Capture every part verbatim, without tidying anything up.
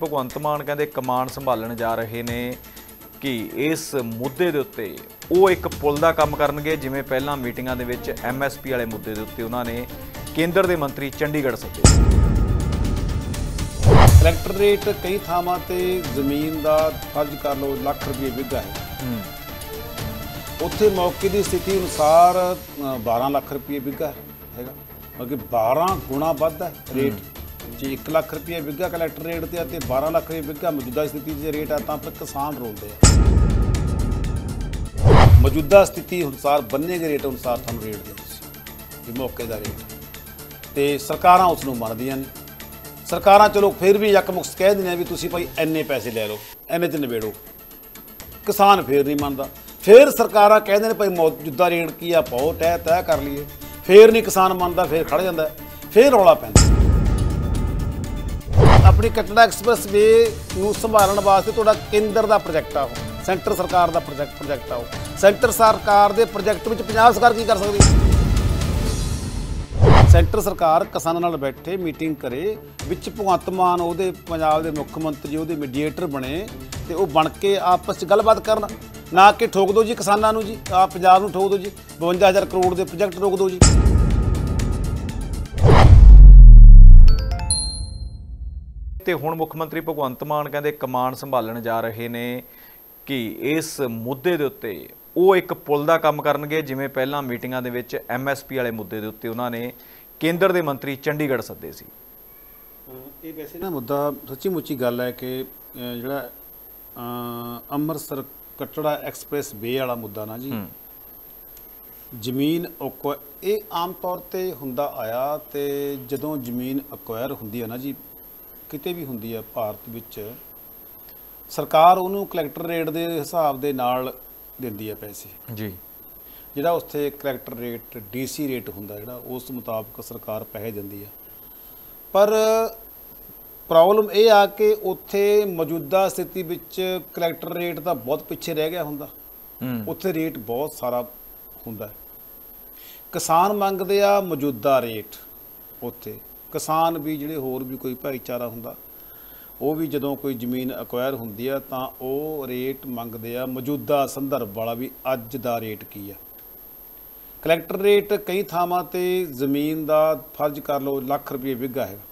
भगवंत मान कहते कमान संभालण जा रहे ने कि इस मुद्दे दे उत्ते वो एक पुल का काम करनगे जिवें पहलां मीटिंगां दे विच एम एस पी वाले मुद्दे दे उत्ते उन्हां ने केंद्र के मंत्री चंडीगढ़ सद्दे। कलैक्टरेट कई थावां ते जमीन का फर्ज कर लो लख रुपये विघा है, उत्थे मौके की स्थिति अनुसार बारह लाख रुपये विघा है, बल्कि बारह गुणा वध है रेट। जे एक लाख रुपये विघा कलैक्टर रेट से बारह लाख रुपये विघा मौजूदा स्थिति से रेट है तो फिर किसान रोलते हैं। मौजूदा स्थिति अनुसार बन्ने के रेट अनुसार थानू रेट दो मौके का रेट तो सरकारां उसनूं मनदियां नहीं। सरकारां चलो फिर भी यकमुक्त कह दिंदियां भी तुसीं भाई इन्ने पैसे ले लो इन्ने च निबेड़ो, किसान फिर नहीं मनदा। फिर सरकारां कहदे ने भाई मौजूदा रेट की आ पाओ तय तय कर लीए, फिर नहीं किसान मनदा, फिर खड़ जांदा, फिर रौला पैंदा। अपनी कटड़ा एक्सप्रैस वे नूं संभालण वास्ते तुहाडा केंद्र का प्रोजैक्ट आ, सेंटर सरकार का प्रोजैक्ट प्रोजैक्ट आ, सेंटर सरकार के प्रोजैक्ट में पंजाब सरकार की कर सकती? सेंटर सरकार किसानों नाल बैठे मीटिंग करे, विच भगवंत मान उहदे पंजाब के मुख्य मंत्री उहदे मीडिएटर बने ते वो बन के आपस गलबात करन, ना कि ठोक दो जी किसानों नूं जी आ पंजाब नूं ठोक दो जी बवंजा हज़ार करोड़ के प्रोजैक्ट रोक दो जी। ते हुण मुख मंत्री भगवंत मान कहते कमान संभालण जा रहे ने कि इस मुद्दे दे उत्ते वो एक पुल का काम करनगे जिवें पहलां मीटिंगां दे विच एम एस पी वाले मुद्दे दे उत्ते उन्हां ने केंद्र के मंत्री चंडीगढ़ सद्दे सी। ये वैसे ना मुद्दा सच्ची मुच्ची गल है कि जिहड़ा अमृतसर कटड़ा एक्सप्रैस वे वाला मुद्दा ना जी, जमीन अक्वा ये आम तौर पर हुंदा आया तो जदों जमीन अक्वायर हुंदी है ना जी किते भी हुंदी है भारत विच, सरकार उन्होंने कलैक्टर रेट के हिसाब के नाल दिंदी है पैसे जी, जिहड़ा उत्थे collector rate D C rate हुंदा जिहड़ा उस मुताबिक सरकार पैसे दिंदी है। पर प्रॉब्लम ये आ कि उत्थे मौजूदा स्थिति विच कलैक्टर रेट तो बहुत पिछे रह गया हुंदा, उत्थे रेट बहुत सारा हुंदा। किसान मंगदे आ मौजूदा रेट, उत्थे किसान भी जिहड़े होर भी कोई भाईचारा हुंदा वो भी जदों कोई जमीन अक्वायर हुंदी है तो वो रेट मंगदे आ मौजूदा संदर्भ वाला भी अज दा रेट की है। कलैक्टर रेट कई थावां ते जमीन का फर्ज कर लो लख रुपये विघा है,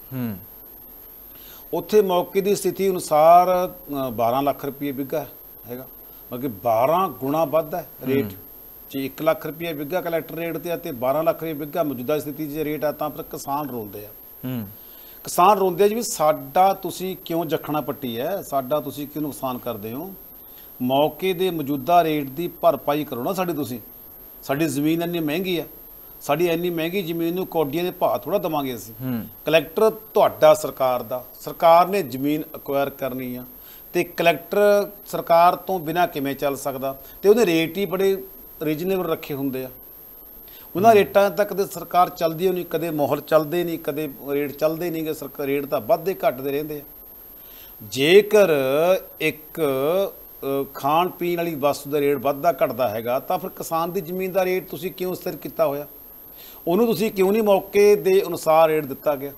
उत्थे मौके की स्थिति अनुसार बारह लाख रुपये विघा है, बल्कि बारह गुणा वध है रेट। जे एक लाख रुपये विघा कलैक्टर रेट से बारह लाख रुपये विघा मौजूदा स्थिति से रेट है तो फिर किसान रोलते हैं। किसान रोंदे जी भी साडा तुसी क्यों जखना पट्टी है, साडा तुसी क्यों नुकसान करते हो, मौके दे मौजूदा रेट की भरपाई करो ना साडी तुसी, साडी जमीन इन्नी महंगी है, साडी इन्नी महंगी जमीन नूं कौडियां दे भाव थोड़ा देवांगे असीं। कलैक्टर तुहाडा सरकार दा, सरकार ने जमीन अक्वायर करनी आ ते कलैक्टर सरकार तो बिना किवें चल सकदा ते उहदे रेट ही बड़े रीजनेबल रखे हुंदे आ। उन्होंने रेटा तक कदे सरकार चलती नहीं, कदे माहौल चलते नहीं, कदे रेट चलते नहीं कि सरकार रेट तो वधदे घटदे रहिंदे आ। जेकर एक खाण पीण वाली वस्तु का रेट वधदा घटदा हैगा तो फिर किसान की जमीन का रेट तुसीं क्यों स्थिर किया होया, उन्होंने तुसीं क्यों नहीं मौके के अनुसार रेट दिता गया।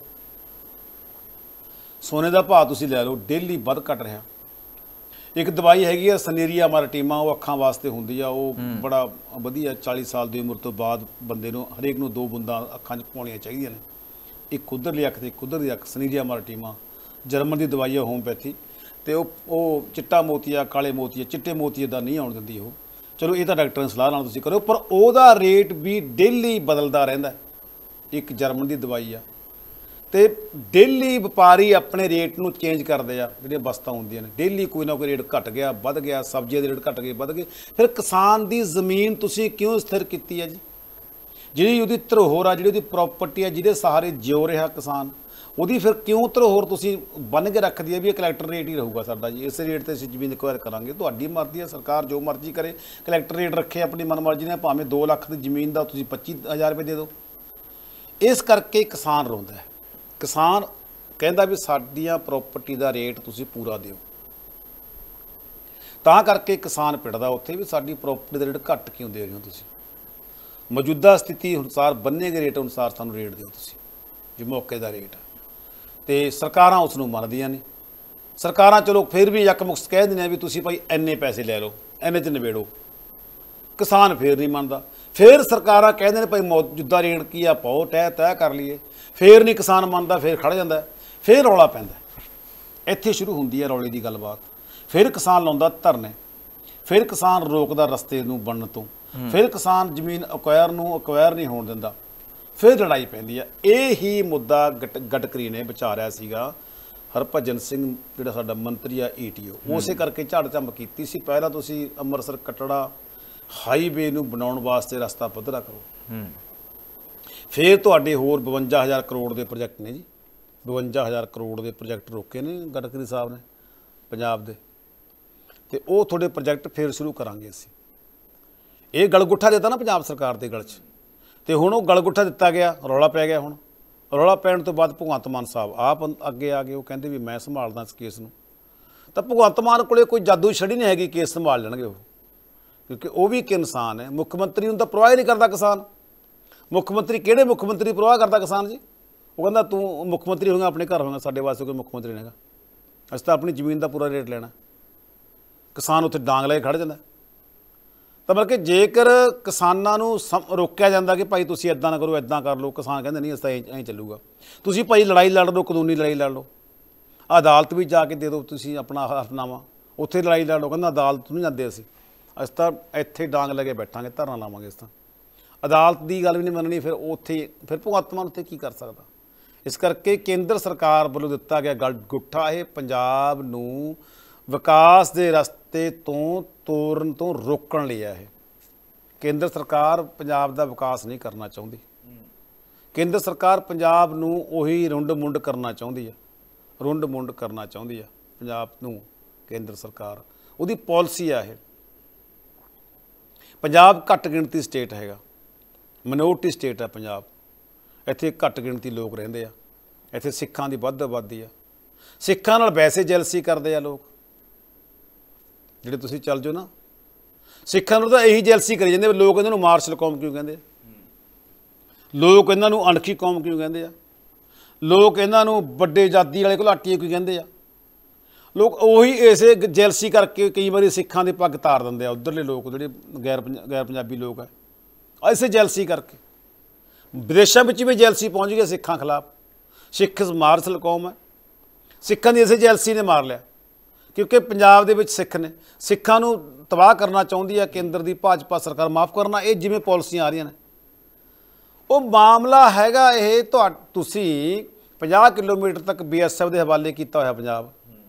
सोने का भाव तुसीं लै लो डेली वध घट रहा। एक दवाई हैगी आ सनेरिया माराटीमा, वो अखां वास्ते हुंदी आ, वो बड़ा वधिया चालीस साल की उम्र तो बाद बंदे नूं हरेक नूं दो बूंदां अखां च पाउणियां चाहीदियां ने, एक उधरली अख ते एक उधरली अख। सनेरिया माराटीमा जर्मन की दवाई है होमपैथी, तो वो चिट्टा मोतिया काले मोतिया चिट्टे मोतिये का नहीं आउण दिंदी। वो चलो ये तो डॉक्टर सलाह नाल तुसीं करो, पर ओहदा रेट भी डेली बदलदा रहिंदा। एक जर्मन की दवाई आ तो डेली व्यापारी अपने रेट नूं चेंज करते आ, जिहड़ियां वस्तां हुंदियां ने डेली कोई ना कोई रेट घट गया वध गया, सब्जियां दे रेट घट गए वध गए। फिर किसान की जमीन तुसीं क्यों स्थिर कीती है जी, जिहड़ी उहदी धरोहर आ, जिहड़ी उहदी प्रॉपर्टी है, जिहदे सहारे जिउ रहा किसान, ਉਹਦੀ फिर क्यों धरोहर तुसीं बन के रख दी है भी कलैक्टर रेट ही रहूगा साडा जी, इस रेट से जमीन एक्वायर करांगे। तुहाडी मर्जी है, सरकार जो मर्जी करे, कलैक्टर रेट रखे अपनी मनमर्जी ने, भावें दो लख की जमीन का तुसीं पच्ची हज़ार रुपये दे दो। इस करके किसान रोंदा है, किसान कहता भी साडियां प्रॉपर्टी का रेट तुसीं पूरा दिओ, तां करके किसान पिटदा उत्थे भी साडी प्रॉपर्टी का रेट घट क्यों दे रहे हो तुसीं, मौजूदा स्थिति अनुसार बन्ने के रेट अनुसार सानूं रेट दिओ तुसीं, जो मौके का रेट है। तो सरकारां उस नूं मनदियां नहीं। ਸਰਕਾਰਾਂ ਚਲੋ ਫਿਰ ਵੀ ਯਕਮੁਕਤ ਕਹਿ ਦਿੰਦੇ ਵੀ ਤੁਸੀਂ ਭਾਈ ਇੰਨੇ ਪੈਸੇ ਲੈ ਲਓ, ਇੰਨੇ 'ਚ ਨਿਬੇੜੋ। ਕਿਸਾਨ ਫਿਰ ਨਹੀਂ ਮੰਨਦਾ। ਫਿਰ ਸਰਕਾਰਾਂ ਕਹਿੰਦੇ ਨੇ ਭਾਈ ਮੌਜੂਦਾ ਰੇਟ ਕੀ ਆ, ਪਾਓ ਤੈਅ ਤੈਅ ਕਰ ਲਈਏ। ਫਿਰ ਨਹੀਂ ਕਿਸਾਨ ਮੰਨਦਾ, ਫਿਰ ਖੜ ਜਾਂਦਾ, ਫਿਰ ਰੌਲਾ ਪੈਂਦਾ। ਇੱਥੇ ਸ਼ੁਰੂ ਹੁੰਦੀ ਹੈ ਰੌਲੇ ਦੀ ਗੱਲਬਾਤ। ਫਿਰ ਕਿਸਾਨ ਲਾਉਂਦਾ ਧਰਨੇ, ਫਿਰ ਕਿਸਾਨ ਰੋਕਦਾ ਰਸਤੇ ਨੂੰ ਬਣਨ ਤੋਂ, ਫਿਰ ਕਿਸਾਨ ਜ਼ਮੀਨ ਅਕਵਾਇਰ ਨੂੰ ਅਕਵਾਇਰ ਨਹੀਂ ਹੋਣ ਦਿੰਦਾ, ਫਿਰ ਲੜਾਈ ਪੈਂਦੀ ਹੈ। ਇਹ ਹੀ ਮੁੱਦਾ ਗਟ ਗਡਕਰੀ ਨੇ ਵਿਚਾਰਿਆ ਸੀਗਾ। ਹਰਭਜਨ ਸਿੰਘ ਜਿਹੜਾ ਸਾਡਾ ਮੰਤਰੀ ਆ ਈ ਟੀ ਓ, ਉਸੇ ਕਰਕੇ ਝਾੜ ਝੰਬ ਕੀਤੀ ਸੀ। ਪਹਿਲਾਂ ਤੁਸੀਂ ਅੰਮ੍ਰਿਤਸਰ ਕਟੜਾ ਹਾਈਵੇ ਨੂੰ ਬਣਾਉਣ ਵਾਸਤੇ ਰਸਤਾ ਪੱਧਰਾ ਕਰੋ। ਫਿਰ ਤੁਹਾਡੇ ਹੋਰ ਬਵੰਜਾ ਹਜ਼ਾਰ ਕਰੋੜ ਦੇ ਪ੍ਰੋਜੈਕਟ ਨੇ ਜੀ, ਬਵੰਜਾ ਹਜ਼ਾਰ ਕਰੋੜ ਦੇ ਪ੍ਰੋਜੈਕਟ ਰੋਕੇ ਨੇ ਗਡਕਰੀ ਸਾਹਿਬ ਨੇ ਪੰਜਾਬ ਦੇ, ਤੇ ਉਹ ਤੁਹਾਡੇ ਪ੍ਰੋਜੈਕਟ ਫਿਰ ਸ਼ੁਰੂ ਕਰਾਂਗੇ ਅਸੀਂ। ਇਹ ਗਲਗੁੱਠਾ ਦਿੱਤਾ ਨਾ ਪੰਜਾਬ ਸਰਕਾਰ ਦੇ ਗਲ 'ਚ, ਤੇ ਹੁਣ ਉਹ ਗਲਗੁੱਠਾ ਦਿੱਤਾ ਗਿਆ, ਰੌਲਾ ਪੈ ਗਿਆ। ਹੁਣ ਰੌਲਾ ਪੈਣ ਤੋਂ ਬਾਅਦ ਭਗਵੰਤ ਮਾਨ ਸਾਹਿਬ ਆਪ ਅੱਗੇ ਆ ਗਏ। ਉਹ ਕਹਿੰਦੇ ਵੀ ਮੈਂ ਸੰਭਾਲਦਾ ਇਸ ਕੇਸ ਨੂੰ। ਤਾਂ ਭਗਵੰਤ ਮਾਨ ਕੋਲੇ ਕੋਈ ਜਾਦੂ ਛੜੀ ਨਹੀਂ ਹੈਗੀ, ਕੇਸ ਸੰਭਾਲ ਲੈਣਗੇ ਉਹ, ਕਿਉਂਕਿ ਉਹ ਵੀ ਇੱਕ ਇਨਸਾਨ ਹੈ। ਮੁੱਖ ਮੰਤਰੀ ਨੂੰ ਤਾਂ ਪਰਵਾਹ ਹੀ ਨਹੀਂ ਕਰਦਾ ਕਿਸਾਨ। ਮੁੱਖ ਮੰਤਰੀ ਕਿਹੜੇ ਮੁੱਖ ਮੰਤਰੀ ਪਰਵਾਹ ਕਰਦਾ ਕਿਸਾਨ ਜੀ? ਉਹ ਕਹਿੰਦਾ ਤੂੰ ਮੁੱਖ ਮੰਤਰੀ ਹੋਗਾ ਆਪਣੇ ਘਰ ਹੋਗਾ, ਸਾਡੇ ਵਾਸਤੇ ਕੋਈ ਮੁੱਖ ਮੰਤਰੀ ਨਹੀਂ ਹੈਗਾ, ਅਸੀਂ ਤਾਂ ਆਪਣੀ ਜ਼ਮੀਨ ਦਾ ਪੂਰਾ ਰੇਟ ਲੈਣਾ। ਕਿਸਾਨ ਉੱਥੇ ਡਾਂਗ ਲੈ ਕੇ ਖੜ੍ਹ ਜਾਂਦਾ। ਤਾਂ ਬਲਕਿ ਜੇਕਰ ਕਿਸਾਨਾਂ ਨੂੰ ਸਮ ਰੋਕਿਆ ਜਾਂਦਾ ਕਿ ਭਾਈ ਤੁਸੀਂ ਇੱਦਾਂ ਨਾ ਕਰੋ, ਇੱਦਾਂ ਕਰ ਲਓ, ਕਿਸਾਨ ਕਹਿੰਦੇ ਨਹੀਂ ਅਸੀਂ ਤਾਂ ਐਂ ਚੱਲੂਗਾ। ਤੁਸੀਂ ਭਾਈ ਲੜਾਈ ਲੜ ਲਓ, ਕਾਨੂੰਨੀ ਲੜਾਈ ਲੜ ਲਓ, ਅਦਾਲਤ ਵੀ ਜਾ ਕੇ ਦੇ ਦਿਓ ਤੁਸੀਂ ਆਪਣਾ ਹਲਫਨਾਮਾ, ਉੱਥੇ ਲੜਾਈ ਲੜ ਲਓ। ਕਹਿੰਦਾ ਅਦਾਲਤ ਨਹੀਂ ਜਾਂਦੇ ਅਸੀਂ, ਅਸੀਂ ਤਾਂ ਇੱਥੇ ਡਾਂਗ ਲੈ ਕੇ ਬੈਠਾਂਗੇ, ਧਰਨਾ ਲਾਵਾਂਗੇ। ਇਸ ਤਾਂ ਅਦਾਲਤ ਦੀ ਗੱਲ ਵੀ ਨਹੀਂ ਮੰਨਣੀ। ਫਿਰ ਉੱਥੇ ਫਿਰ ਭਗਵੰਤ ਮਾਨ ਉੱਥੇ ਕੀ ਕਰ ਸਕਦਾ? ਇਸ ਕਰਕੇ ਕੇਂਦਰ ਸਰਕਾਰ ਵੱਲੋਂ ਦਿੱਤਾ ਗਿਆ ਗਲਗੁੱਠਾ ਇਹ ਪੰਜਾਬ ਨੂੰ ਵਿਕਾਸ ਦੇ ਰਸਤੇ ਤੋਂ ਤੋਰਨ ਤੋਂ ਰੋਕਣ ਲਈ ਹੈ। ਇਹ ਕੇਂਦਰ ਸਰਕਾਰ ਪੰਜਾਬ ਦਾ ਵਿਕਾਸ ਨਹੀਂ ਕਰਨਾ ਚਾਹੁੰਦੀ। ਕੇਂਦਰ ਸਰਕਾਰ ਪੰਜਾਬ ਨੂੰ ਉਹੀ ਰੁੰਡ ਮੁੰਡ ਕਰਨਾ ਚਾਹੁੰਦੀ ਹੈ, ਰੁੰਡ ਮੁੰਡ ਕਰਨਾ ਚਾਹੁੰਦੀ ਹੈ ਪੰਜਾਬ ਨੂੰ। ਕੇਂਦਰ ਸਰਕਾਰ ਉਹਦੀ ਪਾਲਿਸੀ ਆ ਇਹ। ਪੰਜਾਬ ਘੱਟ ਗਿਣਤੀ ਸਟੇਟ ਹੈਗਾ, ਮਿਨੋਰਟੀ ਸਟੇਟ ਹੈ ਪੰਜਾਬ। ਇੱਥੇ ਘੱਟ ਗਿਣਤੀ ਲੋਕ ਰਹਿੰਦੇ ਆ, ਇੱਥੇ ਸਿੱਖਾਂ ਦੀ ਵੱਧ ਆਬਾਦੀ ਆ। ਸਿੱਖਾਂ ਨਾਲ ਵੈਸੇ ਜੈਲਸੀ ਕਰਦੇ ਆ ਲੋਕ, ਜਿਹੜੇ ਤੁਸੀਂ ਚੱਲ ਜਾਓ ਨਾ, ਸਿੱਖਾਂ ਨੂੰ ਤਾਂ ਇਹੀ ਜੈਲਸੀ ਕਰੀ ਜਾਂਦੇ। ਲੋਕ ਇਹਨਾਂ ਨੂੰ ਮਾਰਸ਼ਲ ਕੌਮ ਕਿਉਂ ਕਹਿੰਦੇ ਆ? ਲੋਕ ਇਹਨਾਂ ਨੂੰ ਅਣਖੀ ਕੌਮ ਕਿਉਂ ਕਹਿੰਦੇ ਆ? ਲੋਕ ਇਹਨਾਂ ਨੂੰ ਵੱਡੇ ਆਜ਼ਾਦੀ ਵਾਲੇ ਘੁਲਾਟੀਏ ਕਿਉਂ ਕਹਿੰਦੇ ਆ? ਲੋਕ ਉਹੀ ਇਸੇ ਜੈਲਸੀ ਕਰਕੇ ਕਈ ਵਾਰੀ ਸਿੱਖਾਂ ਦੇ ਪੱਗ ਤਾਰ ਦਿੰਦੇ ਆ ਉੱਧਰਲੇ ਲੋਕ, ਜਿਹੜੇ ਗੈਰ ਗੈਰ ਪੰਜਾਬੀ ਲੋਕ ਆ, ਇਸੇ ਜੈਲਸੀ ਕਰਕੇ। ਵਿਦੇਸ਼ਾਂ ਵਿੱਚ ਵੀ ਜੈਲਸੀ ਪਹੁੰਚ ਗਈ ਸਿੱਖਾਂ ਖਿਲਾਫ। ਸਿੱਖ ਮਾਰਸ਼ਲ ਕੌਮ ਹੈ, ਸਿੱਖਾਂ ਦੀ ਇਸੇ ਜੈਲਸੀ ਨੇ ਮਾਰ ਲਿਆ, ਕਿਉਂਕਿ ਪੰਜਾਬ ਦੇ ਵਿੱਚ ਸਿੱਖ ਨੇ। ਸਿੱਖਾਂ ਨੂੰ ਤਬਾਹ ਕਰਨਾ ਚਾਹੁੰਦੀ ਹੈ ਕੇਂਦਰ ਦੀ ਭਾਜਪਾ ਸਰਕਾਰ। ਮਾਫ ਕਰਨਾ, ਇਹ ਜਿਵੇਂ ਪਾਲਿਸੀਆਂ ਆ ਰਹੀਆਂ ਨੇ, ਉਹ ਮਾਮਲਾ ਹੈਗਾ ਇਹ। ਤੁਹਾ ਤੁਸੀਂ ਪੰਜਾਹ ਕਿਲੋਮੀਟਰ ਤੱਕ ਬੀ ਐਸ ਐਫ ਦੇ ਹਵਾਲੇ ਕੀਤਾ ਹੋਇਆ ਪੰਜਾਬ,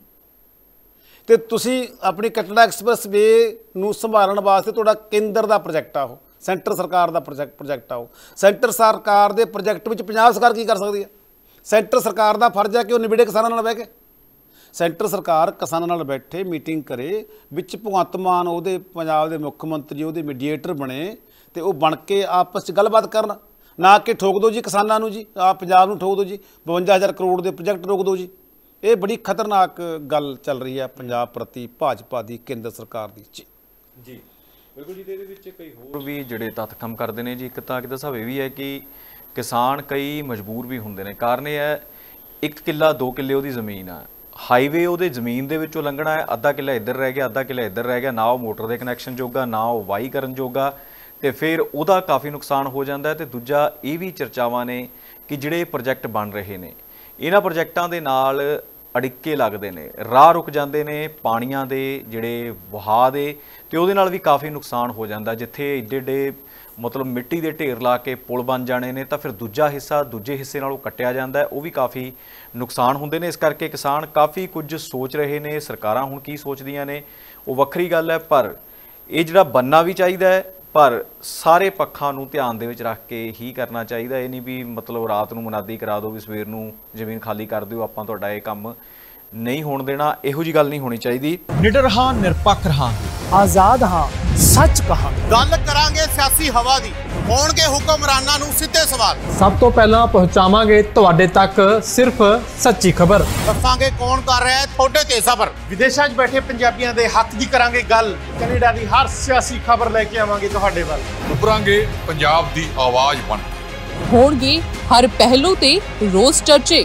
ਤੇ ਤੁਸੀਂ ਆਪਣੀ ਕਟੜਾ ਐਕਸਪ੍ਰੈਸ ਵੇ ਨੂੰ ਸੰਭਾਲਣ ਵਾਸਤੇ ਤੁਹਾਡਾ ਕੇਂਦਰ ਦਾ ਪ੍ਰੋਜੈਕਟ ਆ, ਉਹ ਸੈਂਟਰ ਸਰਕਾਰ ਦਾ ਪ੍ਰੋਜੈਕਟ ਪ੍ਰੋਜੈਕਟ ਆ। ਉਹ ਸੈਂਟਰ ਸਰਕਾਰ ਦੇ ਪ੍ਰੋਜੈਕਟ ਵਿੱਚ ਪੰਜਾਬ ਸਰਕਾਰ ਕੀ ਕਰ ਸਕਦੀ ਹੈ? ਸੈਂਟਰ ਸਰਕਾਰ ਦਾ ਫਰਜ਼ ਹੈ ਕਿ ਉਹ ਨਿਬੜੇ ਕਿਸਾਨਾਂ ਨਾਲ ਬਹਿ ਕੇ। ਸੈਂਟਰ ਸਰਕਾਰ ਕਿਸਾਨਾਂ ਨਾਲ ਬੈਠੇ, ਮੀਟਿੰਗ ਕਰੇ, ਵਿੱਚ ਭਗਵੰਤ ਮਾਨ ਉਹਦੇ ਪੰਜਾਬ ਦੇ ਮੁੱਖ ਮੰਤਰੀ ਉਹਦੇ ਮੀਡੀਏਟਰ ਬਣੇ, ਤੇ ਉਹ ਬਣ ਕੇ ਆਪਸ 'ਚ ਗੱਲਬਾਤ ਕਰਨ। ਨਾ ਕਿ ਠੋਕ ਦਿਓ ਜੀ ਕਿਸਾਨਾਂ ਨੂੰ, ਜੀ ਆ ਪੰਜਾਬ ਨੂੰ ਠੋਕ ਦਿਓ ਜੀ, ਬਵੰਜਾ ਹਜ਼ਾਰ ਕਰੋੜ ਦੇ ਪ੍ਰੋਜੈਕਟ ਰੋਕ ਦਿਓ ਜੀ। ਇਹ ਬੜੀ ਖਤਰਨਾਕ ਗੱਲ ਚੱਲ ਰਹੀ ਹੈ ਪੰਜਾਬ ਪ੍ਰਤੀ ਭਾਜਪਾ ਦੀ, ਕੇਂਦਰ ਸਰਕਾਰ ਦੀ। ਜੀ ਜੀ ਬਿਲਕੁਲ ਜੀ। ਇਹਦੇ ਵਿੱਚ ਕਈ ਹੋਰ ਵੀ ਜਿਹੜੇ ਤੱਥ ਕੰਮ ਕਰਦੇ ਨੇ ਜੀ। ਇੱਕ ਤਾਂ ਕਿ ਦੱਸਾਂ ਇਹ ਵੀ ਹੈ ਕਿ ਕਿਸਾਨ ਕਈ ਮਜਬੂਰ ਵੀ ਹੁੰਦੇ ਨੇ। ਕਾਰਨ ਇਹ ਹੈ, ਇੱਕ ਕਿੱਲਾ ਦੋ ਕਿੱਲੇ ਉਹਦੀ ਜ਼ਮੀਨ ਆ, ਹਾਈਵੇ ਉਹਦੇ ਜ਼ਮੀਨ ਦੇ ਵਿੱਚੋਂ ਲੰਘਣਾ ਹੈ, ਅੱਧਾ ਕਿੱਲਾ ਇੱਧਰ ਰਹਿ ਗਿਆ, ਅੱਧਾ ਕਿੱਲਾ ਇੱਧਰ ਰਹਿ ਗਿਆ, ਨਾ ਉਹ ਮੋਟਰ ਦੇ ਕਨੈਕਸ਼ਨ ਜੋਗਾ, ਨਾ ਉਹ ਵਾਹੀ ਕਰਨ ਜੋਗਾ, ਤੇ ਫਿਰ ਉਹਦਾ ਕਾਫੀ ਨੁਕਸਾਨ ਹੋ ਜਾਂਦਾ ਹੈ। ਤੇ ਦੂਜਾ ਇਹ ਵੀ ਚਰਚਾਵਾਂ ਨੇ ਕਿ ਜਿਹੜੇ ਪ੍ਰੋਜੈਕਟ ਬਣ ਰਹੇ ਨੇ, ਇਹਨਾਂ ਪ੍ਰੋਜੈਕਟਾਂ ਦੇ ਨਾਲ ਅੜਿੱਕੇ ਲੱਗਦੇ ਨੇ, ਰਾਹ ਰੁਕ ਜਾਂਦੇ ਨੇ ਪਾਣੀਆਂ ਦੇ ਜਿਹੜੇ ਵਹਾਅ ਦੇ, ਤੇ ਉਹਦੇ ਨਾਲ ਵੀ ਕਾਫੀ ਨੁਕਸਾਨ ਹੋ ਜਾਂਦਾ। ਜਿੱਥੇ ਏਡੇ ਏਡੇ ਮਤਲਬ ਮਿੱਟੀ ਦੇ ਢੇਰ ਲਾ ਕੇ ਪੁਲ ਬਣ ਜਾਣੇ ਨੇ, ਤਾਂ ਫਿਰ ਦੂਜਾ ਹਿੱਸਾ ਦੂਜੇ ਹਿੱਸੇ ਨਾਲੋਂ ਕੱਟਿਆ ਜਾਂਦਾ, ਉਹ ਵੀ ਕਾਫੀ ਨੁਕਸਾਨ ਹੁੰਦੇ ਨੇ। ਇਸ ਕਰਕੇ ਕਿਸਾਨ ਕਾਫੀ ਕੁਝ ਸੋਚ ਰਹੇ ਨੇ। ਸਰਕਾਰਾਂ ਹੁਣ ਕੀ ਸੋਚਦੀਆਂ ਨੇ ਉਹ ਵੱਖਰੀ ਗੱਲ ਹੈ, ਪਰ ਇਹ ਜਿਹੜਾ ਬਣਨਾ ਵੀ ਚਾਹੀਦਾ ਹੈ, ਪਰ ਸਾਰੇ ਪੱਖਾਂ ਨੂੰ ਧਿਆਨ ਦੇ ਵਿੱਚ ਰੱਖ ਕੇ ਹੀ ਕਰਨਾ ਚਾਹੀਦਾ। ਇਹ ਨਹੀਂ ਵੀ ਮਤਲਬ ਰਾਤ ਨੂੰ ਮੁਨਾਦੀ ਕਰਾ ਦਿਓ ਵੀ ਸਵੇਰ ਨੂੰ ਜ਼ਮੀਨ ਖਾਲੀ ਕਰ ਦਿਓ, ਆਪਾਂ ਤੁਹਾਡਾ ਇਹ ਕੰਮ ਨਹੀਂ ਹੋਣ ਦੇਣਾ। ਇਹੋ ਜੀ ਗੱਲ ਨਹੀਂ ਹੋਣੀ ਚਾਹੀਦੀ। ਨਿਡਰ ਹਾਂ, ਨਿਰਪੱਖ ਰਹਾਂਗੇ, ਆਜ਼ਾਦ ਹਾਂ, ਸੱਚ ਕਹਾਂਗੇ। ਗੱਲ ਕਰਾਂਗੇ ਸਿਆਸੀ ਹਵਾ ਦੀ, ਹੋਣਗੇ ਹੁਕਮਰਾਨਾਂ ਨੂੰ ਸਿੱਧੇ ਸਵਾਲ। ਸਭ ਤੋਂ ਪਹਿਲਾਂ ਪਹੁੰਚਾਵਾਂਗੇ ਤੁਹਾਡੇ ਤੱਕ ਸਿਰਫ ਸੱਚੀ ਖਬਰ। ਦੱਸਾਂਗੇ ਕੌਣ ਕਰ ਰਿਹਾ ਹੈ ਤੁਹਾਡੇ ਤੇ ਸਬਰ। ਵਿਦੇਸ਼ਾਂ 'ਚ ਬੈਠੇ ਪੰਜਾਬੀਆਂ ਦੇ ਹੱਕ ਦੀ ਕਰਾਂਗੇ ਗੱਲ। ਕੈਨੇਡਾ ਦੀ ਹਰ ਸਿਆਸੀ ਖਬਰ ਲੈ ਕੇ ਆਵਾਂਗੇ ਤੁਹਾਡੇ ਵੱਲ। ਉਭਰਾਂਗੇ ਪੰਜਾਬ ਦੀ ਆਵਾਜ਼ ਬਣ ਕੇ। ਹੋਣਗੇ ਹਰ ਪਹਿਲੂ ਤੇ ਰੋਜ਼ ਚਰਚੇ।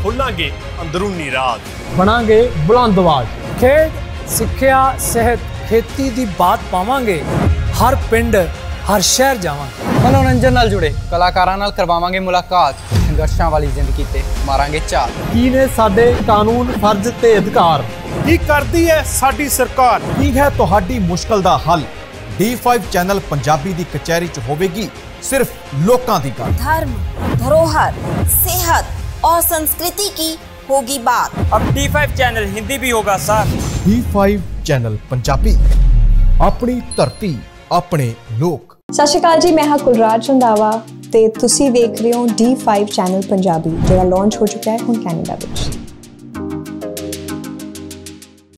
ਖੋਲਾਂਗੇ ਅੰਦਰੂਨੀ ਰਾਜ। ਬਣਾਂਗੇ ਬੁਲੰਦ ਆਵਾਜ਼। ਖੇਡ, ਸਿੱਖਿਆ, ਸਿਹਤ, ਖੇਤੀ ਦੀ ਬਾਤ ਪਾਵਾਂਗੇ। ਹਰ ਪਿੰਡ, ਹਰ ਸ਼ਹਿਰ ਜਾਵਾਂਗੇ। ਮਨੋਰੰਜਨ ਨਾਲ ਜੁੜੇ ਕਲਾਕਾਰਾਂ ਨਾਲ ਕਰਵਾਵਾਂਗੇ ਮੁਲਾਕਾਤ। ਸੰਘਰਸ਼ਾਂ ਵਾਲੀ ਜ਼ਿੰਦਗੀ ਤੇ ਮਾਰਾਂਗੇ ਝਾਤ। ਕੀ ਨੇ ਸਾਡੇ ਕਾਨੂੰਨ, ਫਰਜ਼ ਤੇ ਅਧਿਕਾਰ? ਕੀ ਕਰਦੀ ਹੈ ਸਾਡੀ ਸਰਕਾਰ? ਕੀ ਹੈ ਤੁਹਾਡੀ ਮੁਸ਼ਕਲ ਦਾ ਹੱਲ? ਡੀ ਫਾइव ਚੈਨਲ ਪੰਜਾਬੀ ਦੀ ਕਚਹਿਰੀ 'ਚ ਹੋਵੇਗੀ सिर्फ लोकां दी गल। धर्म, धरोहर, सेहत और संस्कृति की होगी बात। अब डी फाइव चैनल हिंदी भी होगा sir. D five channel Punjabi, अपनी धरती अपने लोक। सत श्री अकाल जी, मैं हाँ कुलराज रंधावा ते तुसी देख रहे हो डी फाइव चैनल पंजाबी, जिहड़ा लॉन्च हो चुका है हुण कैनेडा विच।